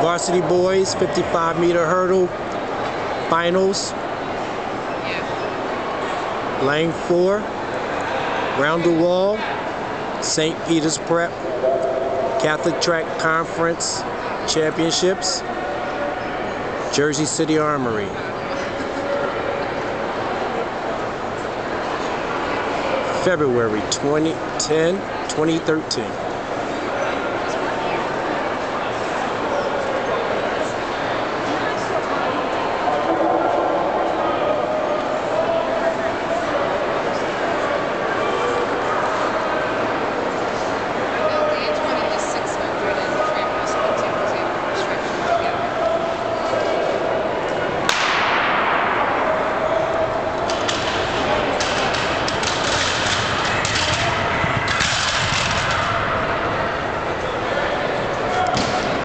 Varsity boys 55-meter hurdle finals. Lane 4, round the wall, St. Peter's Prep, Catholic Track Conference Championships, Jersey City Armory. February 2013.